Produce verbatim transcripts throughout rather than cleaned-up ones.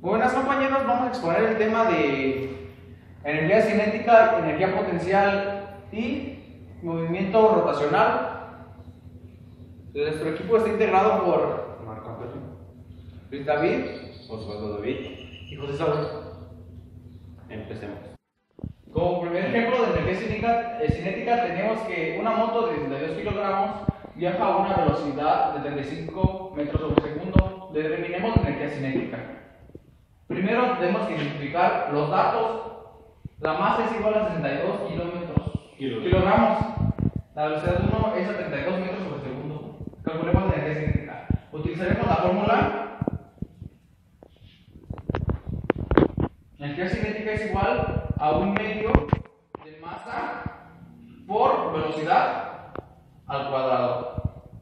Buenas compañeros, vamos a exponer el tema de energía cinética, energía potencial y movimiento rotacional. Nuestro equipo está integrado por Marco Antonio, Luis David, Osvaldo David. y José Saúl. Empecemos. Como primer ejemplo de energía cinética, eh, cinética tenemos que una moto de sesenta y dos kilogramos viaja a una velocidad de treinta y cinco metros por segundo. Determinemos la energía cinética. Primero tenemos que identificar los datos. La masa es igual a sesenta y dos kilómetros, Kilogramos. kilogramos. La velocidad de uno es a treinta y dos metros por segundo. Calculemos la energía cinética. Utilizaremos la fórmula. Energía cinética es igual a un medio de masa por velocidad al cuadrado.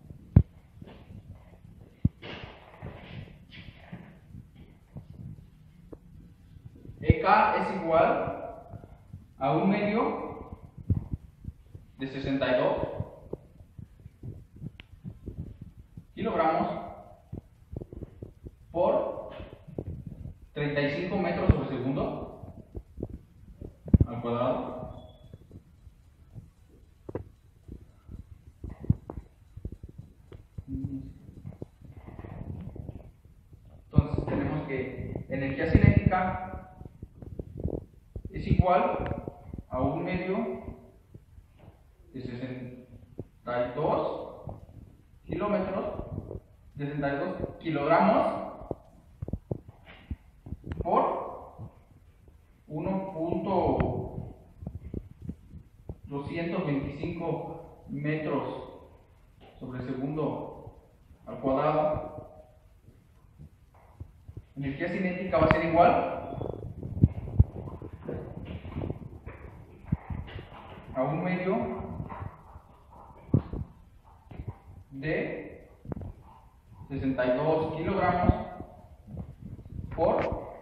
E K es igual a un medio de sesenta y dos kilogramos por treinta y cinco metros por segundo al cuadrado. Entonces tenemos que energía cinética es igual a un medio de sesenta y dos kilómetros, sesenta y dos kilogramos por uno punto doscientos veinticinco metros sobre segundo al cuadrado. Energía cinética va a ser igual a un medio de sesenta y dos kilogramos por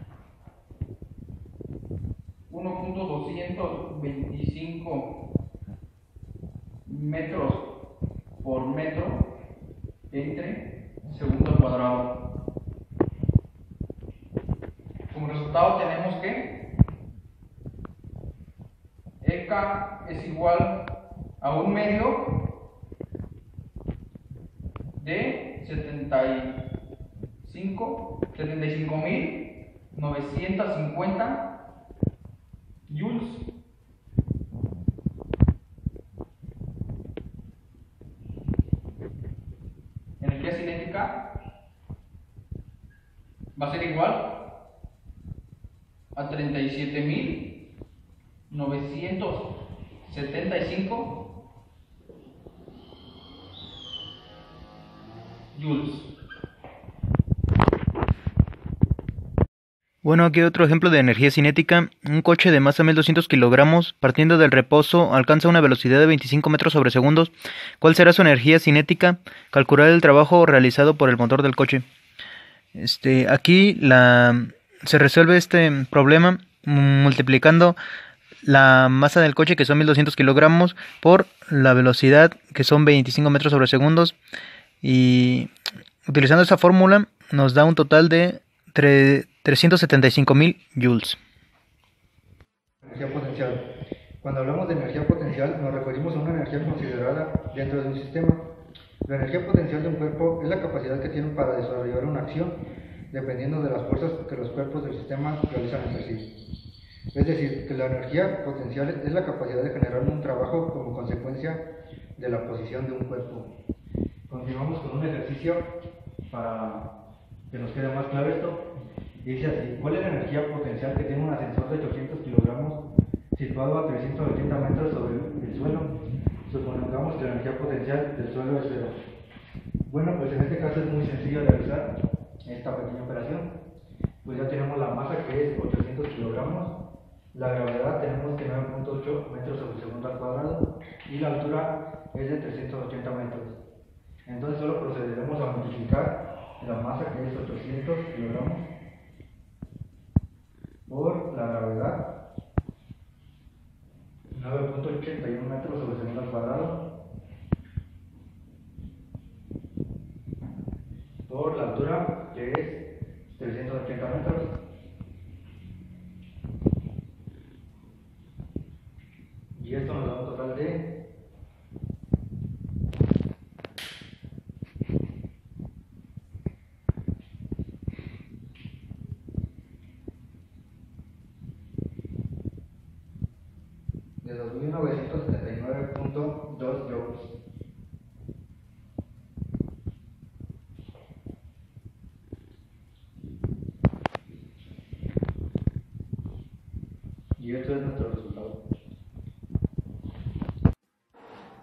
uno punto doscientos veinticinco metros por metro entre segundo al cuadrado. Como resultado tenemos que E K es igual a un medio de setenta y cinco mil novecientos cincuenta joules. Energía cinética va a ser igual a treinta y siete mil novecientos setenta y cinco joules. Bueno, aquí otro ejemplo de energía cinética. Un coche de masa mil doscientos kilogramos partiendo del reposo alcanza una velocidad de veinticinco metros sobre segundos. ¿Cuál será su energía cinética? Calcular el trabajo realizado por el motor del coche. Este, aquí la, se resuelve este problema multiplicando la masa del coche, que son mil doscientos kilogramos, por la velocidad, que son veinticinco metros sobre segundos, y utilizando esta fórmula nos da un total de trescientos setenta y cinco mil joules. Energía potencial. Cuando hablamos de energía potencial nos referimos a una energía considerada dentro de un sistema. La energía potencial de un cuerpo es la capacidad que tiene para desarrollar una acción dependiendo de las fuerzas que los cuerpos del sistema realizan entre sí. Es decir, que la energía potencial es la capacidad de generar un trabajo como consecuencia de la posición de un cuerpo. Continuamos con un ejercicio para que nos quede más claro esto. Dice así: ¿cuál es la energía potencial que tiene un ascensor de ochocientos kilogramos situado a trescientos ochenta metros sobre el suelo? Supongamos que la energía potencial del suelo es cero. Bueno, pues en este caso es muy sencillo realizar esta pequeña operación. Pues ya tenemos la masa, que es ochocientos kilogramos, la gravedad tenemos que nueve punto ocho metros sobre segundo al cuadrado y la altura es de trescientos ochenta metros. Entonces solo procederemos a multiplicar la masa, que es ochocientos kilogramos, por la gravedad, nueve punto ochenta y uno metros sobre segundo al cuadrado, por la altura, que es trescientos ochenta metros,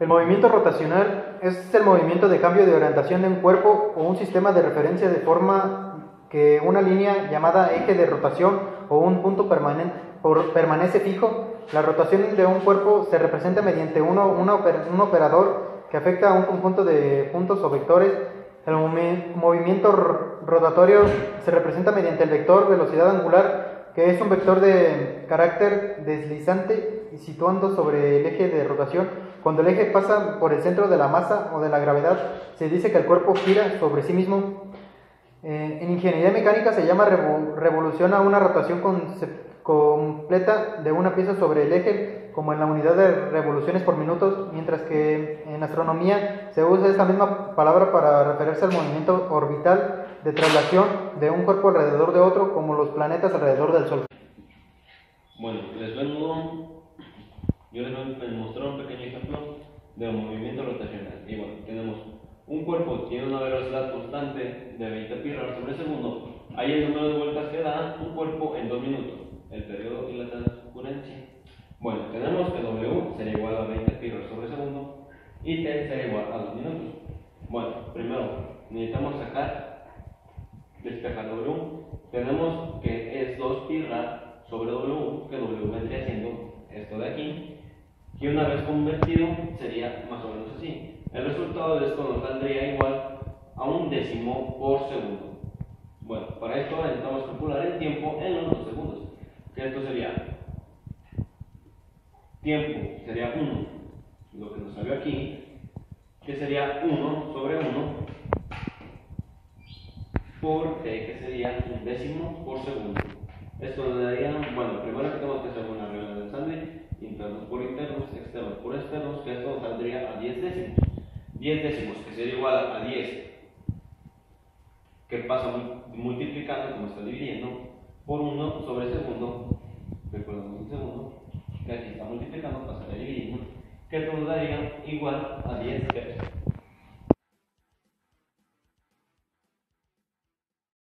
El movimiento rotacional es el movimiento de cambio de orientación de un cuerpo o un sistema de referencia de forma que una línea llamada eje de rotación o un punto permanente, por, permanece fijo. La rotación de un cuerpo se representa mediante uno, una oper, un operador que afecta a un conjunto de puntos o vectores. El movi- movimiento rotatorio se representa mediante el vector velocidad angular, que es un vector de carácter deslizante y situando sobre el eje de rotación. Cuando el eje pasa por el centro de la masa o de la gravedad, se dice que el cuerpo gira sobre sí mismo. Eh, en ingeniería mecánica se llama revo- revolución a una rotación concep- completa de una pieza sobre el eje, como en la unidad de revoluciones por minutos, mientras que en astronomía se usa esta misma palabra para referirse al movimiento orbital de traslación de un cuerpo alrededor de otro, como los planetas alrededor del Sol. Bueno, les vengo, yo les voy a mostrar un pequeño ejemplo de un movimiento rotacional. Y bueno, tenemos un cuerpo que tiene una velocidad constante de veinte pi sobre segundo. Hay el número de vueltas que da un cuerpo en dos minutos, el periodo y la transcurrencia. Bueno, tenemos que W sería igual a veinte pi sobre segundo y T sería igual a dos minutos. Bueno, primero necesitamos sacar, despejar W. Tenemos que es dos pi sobre W, que W vendría siendo esto de aquí, que una vez convertido sería más o menos así. El resultado de esto nos saldría igual a un décimo por segundo. Bueno, para esto necesitamos calcular el tiempo en los dos segundos, que esto sería tiempo, sería uno, lo que nos salió aquí, que sería uno sobre uno, por T, que sería un décimo por segundo. Esto nos daría, bueno, primero que tenemos que hacer una regla del sándwich, internos por internos, externos por externos, que esto nos saldría a diez décimos. diez décimos, que sería igual a diez, que pasa multiplicando, como está dividiendo, por uno sobre segundo, recordemos el segundo, que aquí está multiplicando, pasaría dividiendo, que esto nos daría igual a diez, que